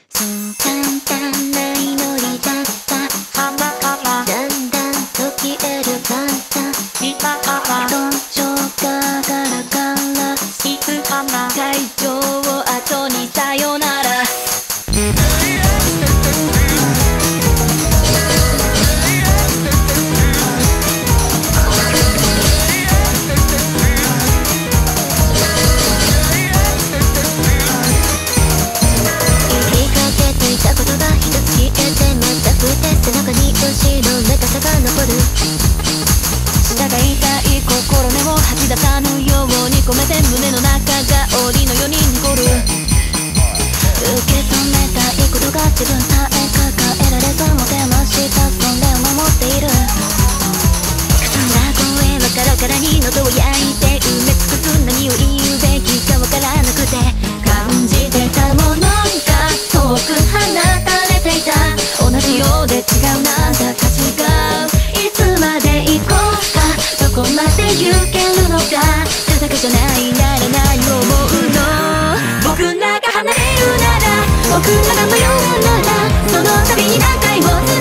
そう簡単な祈りだった花からだんだんと消える簡単今からどんちょうがガラガラ静かな会場を後にさよなら背中に後ろめかさが残る舌が痛い心根を吐き出さぬように込めて胸の中が檻のように濁る受け止めたいことが自分さえ抱えられずもてましたそれを守っているくすんだ声はカラカラに喉を焼いて埋め尽くす何を言うべきかわからなくて感じてたものが遠く放たれていた同じようで違うなんだか違ういつまで行こうかどこまで行けるのか手だけじゃないなら何を思うの僕らが離れるなら僕らが迷うならその度に何回も